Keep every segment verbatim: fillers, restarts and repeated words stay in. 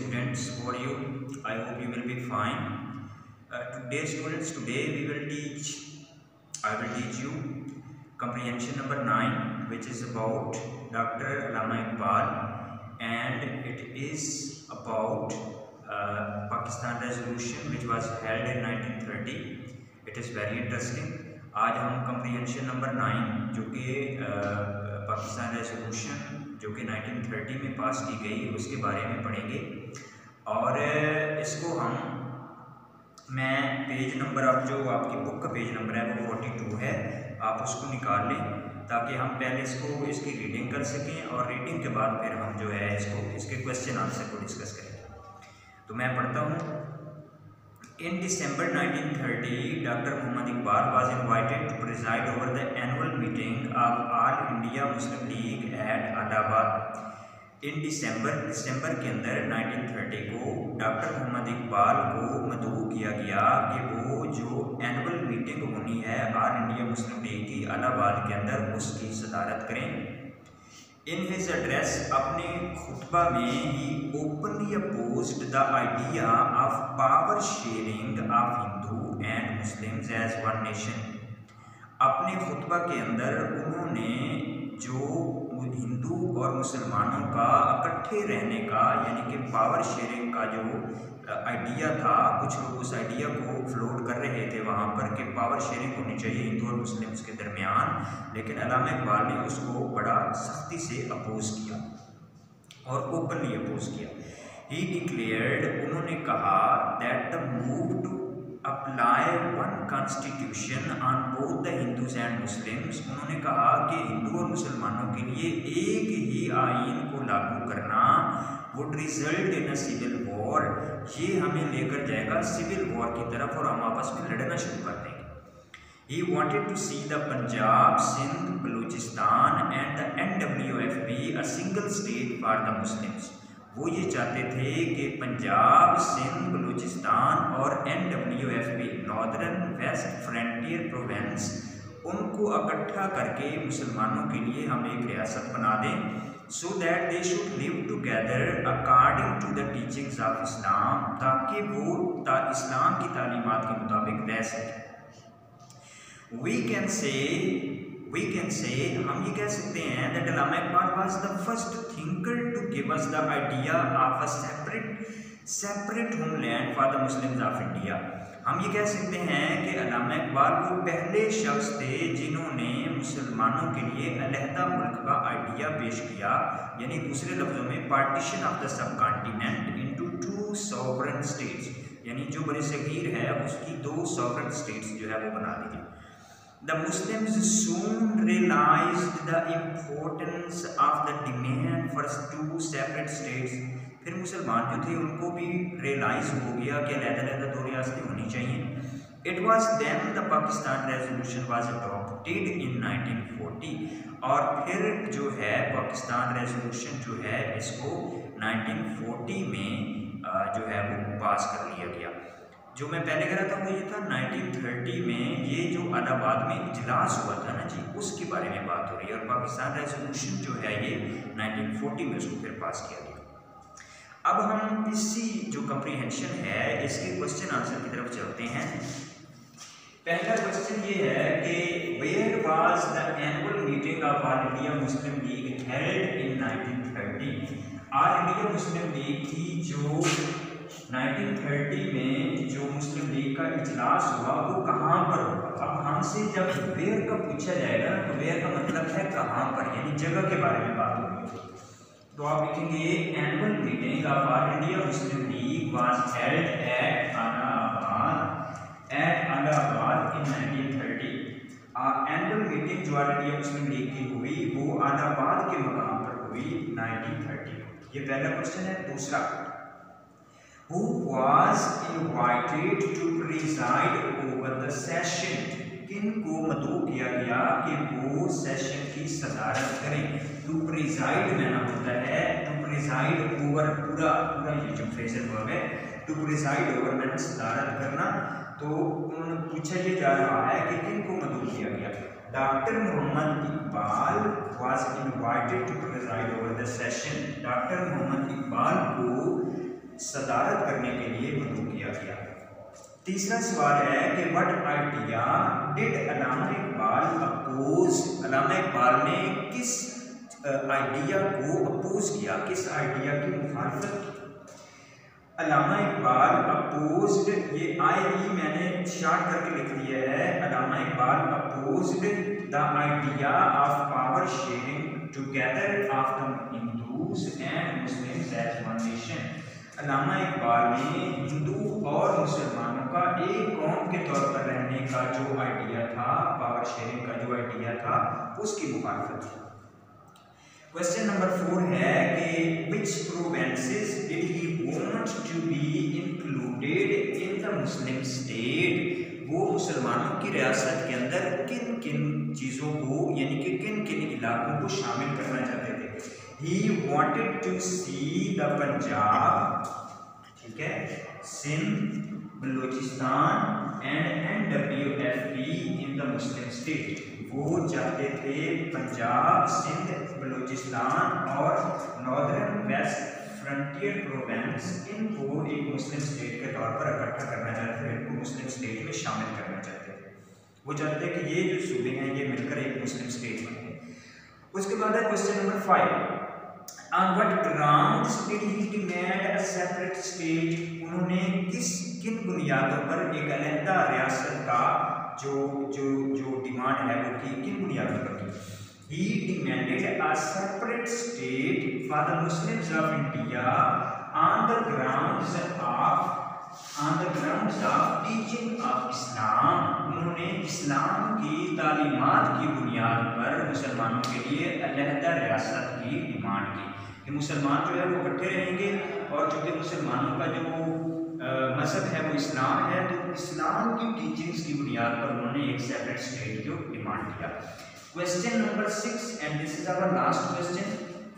students, how are you? I hope you will be fine. Uh, today students, today we will teach, I will teach you comprehension number nine, which is about Doctor Allama Iqbal, and it is about uh, Pakistan resolution which was held in nineteen thirty. It is very interesting. आज हम comprehension number nine जो कि Pakistan resolution जो कि nineteen thirty में पास की गई उसके बारे में पढ़ेंगे। और इसको हम मैं पेज नंबर, आप जो आपकी बुक का पेज नंबर है वो फोर्टी टू है, आप उसको निकाल लें ताकि हम पहले इसको इसकी रीडिंग कर सकें और रीडिंग के बाद फिर हम जो है इसको इसके क्वेश्चन आंसर को डिस्कस करेंगे। तो मैं पढ़ता हूँ। In December nineteen thirty, Doctor Muhammad Iqbal was invited to preside over the annual meeting of All India Muslim League at Allahabad. In December, दिसंबर के अंदर नाइनटीन थर्टी को डॉक्टर मोहम्मद इकबाल को मदऊ किया गया कि वो जो एनुअल मीटिंग होनी है ऑल इंडिया मुस्लिम लीग की इलाहाबाद के अंदर उसकी सदारत करें। In his address, अपने खुतबा में ही openly opposed the idea of power sharing of Hindu and Muslims as one nation. अपने खुतबा के अंदर उन्होंने जो हिंदू और मुसलमानों का इकट्ठे रहने का यानी कि पावर शेयरिंग का जो आइडिया था, कुछ लोग उस आइडिया को फ्लोट कर रहे थे वहाँ पर कि पावर शेयरिंग होनी चाहिए हिंदू और मुस्लिम्स के दरमियान, लेकिन अल्लामा इकबाल ने उसको बड़ा सख्ती से अपोज किया और ओपनली अपोज किया। ही डिक्लेयर्ड, उन्होंने कहा that the move to apply one constitution on both the Hindus and Muslims, उन्होंने कहा कि हिंदू और मुसलमानों के लिए एक ही आइन को लागू करना would result in a civil war, ये हमें लेकर जाएगा सिविल वॉर की तरफ और हम आपस में लड़ना शुरू कर देंगे। He wanted to see the Punjab, Sindh, Balochistan and the N W F B a single state for the Muslims. वो ये चाहते थे कि पंजाब, सिंध, बलूचिस्तान और N W F B northern west frontier province, उनको इकट्ठा करके मुसलमानों के लिए हम एक रियासत बना दें, so that they should live together according to the teachings of Islam, ताकि वो ता इस्लाम की तालीमात के मुताबिक रह सकें। We can say We can say, हम ये कह सकते हैं that Allama Iqbal was the first thinker to give us the idea of a separate separate homeland for the Muslims of India. हम ये कह सकते हैं कि अल्लामा इकबाल वो पहले शख्स थे जिन्होंने मुसलमानों के लिए अलहदा मुल्क का आइडिया पेश किया, यानी दूसरे लफ्ज़ों में partition of the subcontinent into two sovereign states, यानी जो बड़े सगीर है उसकी दो सॉवरेन स्टेट्स जो है वो बना दी। The Muslims soon realized the importance of the demand for two separate states. फिर मुसलमान जो थे उनको भी रियलाइज हो गया कि अलग-अलग दो रियासतें होनी चाहिए। It was then the Pakistan resolution was adopted in nineteen forty, और फिर जो है पाकिस्तान रेजोल्यूशन जो है इसको नाइनटीन फोर्टी में जो है वो पास कर लिया गया। जो मैं पहले कह रहा था वो ये था नाइनटीन थर्टी में ये जो इलाहाबाद में इजलास हुआ था ना जी, उसके बारे में बात हो रही है, और पाकिस्तान रेजोल्यूशन जो है ये नाइनटीन फोर्टी में उसको फिर पास किया गया। अब हम इसी जो कम्प्रीहेंशन है इसके क्वेश्चन आंसर की तरफ चलते हैं। पहला क्वेश्चन ये है कि where was the annual meeting of all India Muslim League held in nineteen thirty. All India Muslim League की जो नाइनटीन थर्टी में जो मुस्लिम लीग का इजलास हुआ वो कहाँ पर होगा। अब हमसे जब वेयर का पूछा जाएगा तो वेयर का मतलब है कहाँ पर, यानी जगह के बारे में बात होगी। तो आप लिखेंगे annual meeting of all India Muslim League was held at Allahabad at Allahabad in nineteen thirty. Annual meeting जो ऑल इंडिया मुस्लिम लीग की हुई वो अलाहाबाद के मकाम पर हुई नाइनटीन थर्टी। ये पहला क्वेश्चन है। दूसरा, Who was invited to preside over the session? किनको मदऊ किया गया कि वो सेशन की सदारत करें। टू प्रिजाइड में ना होता है टू प्रिजाइड ओवर, पूरा पूरा ये जो फ्रेजल वर्ब है टू प्रिजाइड ओवर मैंने सदारत करना। तो उन्होंने पूछा ये जा रहा है कि किनको मदऊ किया गया। Doctor Mohammad Iqbal was invited to preside over the session. Doctor Mohammad Iqbal को सदारत करने के लिए मदऊ किया गया। तीसरा सवाल है कि what idea did Allama Iqbal oppose, Allama Iqbal ने किस आइडिया को अपोज किया, किस आइडिया की मुखालफत की। अल्लामा इकबाल अपोज्ड, ये आई ई मैंने शार्ट करके लिख दिया है, Allama Iqbal opposed the idea of power sharing together of the Hindus and Muslims as one nation. Allama Iqbal ने हिंदू और मुसलमानों का एक कौम के तौर पर रहने का जो आइडिया था, पावर शेयरिंग का जो आइडिया था, उसकी मुखालफत की। क्वेश्चन नंबर फोर है कि which provinces did he want to be included in the Muslim state, वो मुसलमानों की रियासत के अंदर किन किन चीज़ों को यानी कि किन किन इलाकों को शामिल करना चाहते थे। He wanted to see the Punjab, ठीक है, Sindh, Balochistan and N W F P in the Muslim state. वो चाहते थे पंजाब, सिंध, बलूचिस्तान और नॉर्दर्न वेस्ट फ्रंटियर प्रोविंस, इनको एक मुस्लिम स्टेट के तौर पर इकट्ठा करना चाहते थे, इनको मुस्लिम स्टेट में शामिल करना चाहते थे। वो चाहते थे कि ये जो सूबे हैं ये मिलकर एक मुस्लिम स्टेट बने। उसके बाद है question number five, on what grounds did he demand a separate state, उन्होंने किस किन बुनियादों पर एक अलहदा रियासत का जो जो जो डिमांड है वो की किन बुनियादों पर की। He demanded a separate state for the Muslims of India on the grounds of on the grounds of teaching of Islam। उन्होंने इस्लाम की तालीमात की बुनियाद पर मुसलमानों के लिए अलहदा रियासत की डिमांड की कि मुसलमान जो है वो इकट्ठे रहेंगे, और चूँकि मुसलमानों का जो मजहब है वो इस्लाम है, तो इस्लाम की टीचिंग्स की बुनियाद पर उन्होंने एक सेपरेट स्टेट की डिमांड किया। Question number six, and this is our last question.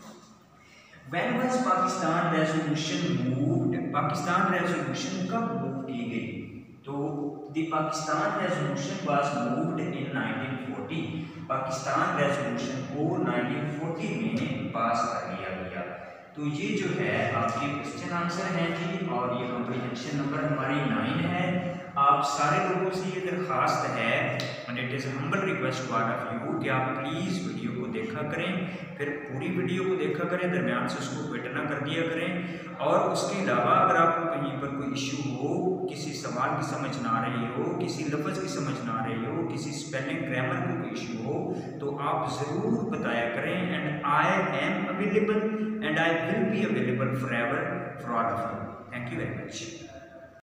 When was Pakistan resolution moved? Pakistan resolution कब मूव की गई? तो the Pakistan resolution was moved in nineteen forty. Pakistan resolution को नाइनटीन फोर्टी में पास कर लिया गया। तो ये जो है आपके क्वेश्चन आंसर हैं जी, और ये कॉम्प्रिहेंशन नंबर हमारी नाइन है। आप सारे लोगों से ये दरख्वास्त है and it is humble request to all of you कि आप प्लीज़ वीडियो को देखा करें, फिर पूरी वीडियो को देखा करें, दरमियान से उसको क्विट ना कर दिया करें। और उसके अलावा अगर आपको कहीं पर कोई इशू हो, किसी सवाल की समझ ना आ रही हो, किसी लफ्ज़ की समझ ना आ रही हो, किसी स्पेलिंग ग्रामर को कोई इशू हो, तो आप ज़रूर बताया करें। And I am available and I will be available forever for all of you. Thank you very much.